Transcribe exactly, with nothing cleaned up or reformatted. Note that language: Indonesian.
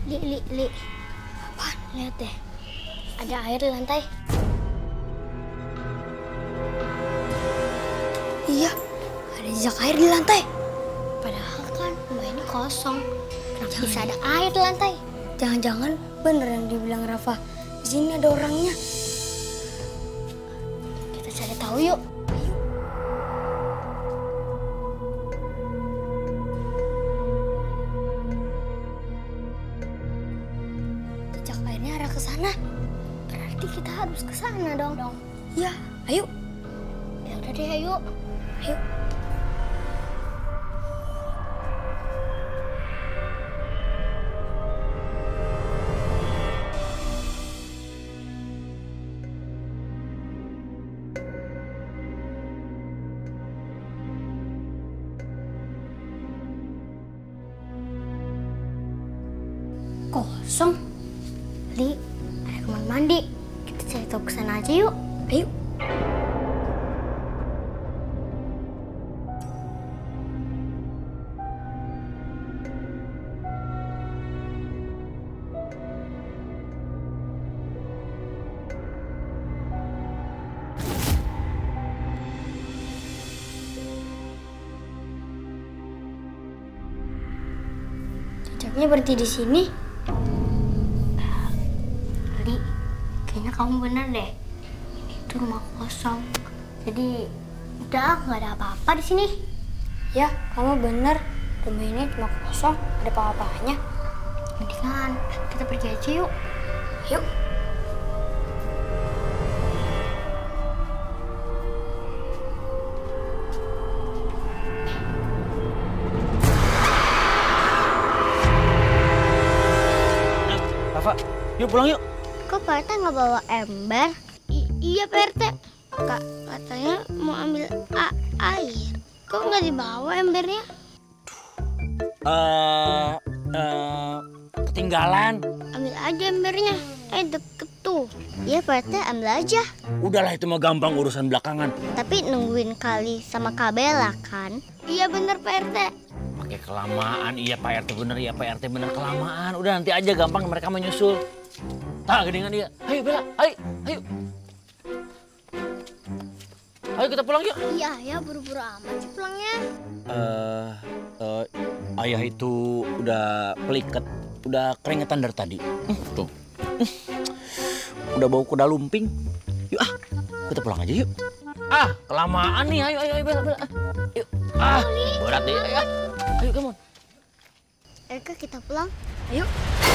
Li, li, li. Apaan? Lihat deh. Ada air di lantai. Iya, ada jejak air di lantai. Padahal kan rumah ini kosong. Kenapa Jangan. bisa ada air di lantai? Jangan-jangan bener yang dibilang Rafa. Di sini ada orangnya. Kita cari tahu yuk. Jejak airnya arah ke sana. Berarti kita harus ke sana dong. dong. Ya, ayo. Ya udah deh, ayo. Ayo. Kosong. Li, ada kamar mandi. Kita cari tahu ke sana aja yuk. Ayo. Jejaknya berhenti di sini. Li, kayaknya kamu bener deh. Itu rumah kosong. Jadi udah nggak ada apa-apa di sini. Ya, kamu bener. Rumah ini cuma kosong, ada apa-apanya. Mendingan kita pergi aja yuk. Yuk. Rafa, yuk pulang yuk. Kok Pak R T nggak bawa ember? I iya Pak R T. Kak, katanya mau ambil a air. Kok nggak dibawa embernya? Eh, uh, uh, ketinggalan. Ambil aja embernya. Eh deket tuh. Iya Pak R T, ambil aja. Udahlah itu mah gampang urusan belakangan. Tapi nungguin Kali sama Kak Bella kan? Iya bener Pak R T. Pakai kelamaan, iya Pak R T bener, iya Pak R T bener kelamaan. Udah nanti aja gampang mereka menyusul. Tak gedengan dia. Ayo Bella, ayo, ayo. Ayo kita pulang yuk. Iya, ya buru-buru amat sih pulangnya. Eh, uh, uh, ayah itu udah peliket, udah keringetan dari tadi. Uh, tuh, uh, udah bau kuda lumping. Yuk ah, kita pulang aja yuk. Ah, kelamaan nih. Ayo, ayo, ayo Bella, Bella. Yuk. Ah, berat deh. Ayo, ayo, come on. Erika, kita pulang. Ayo.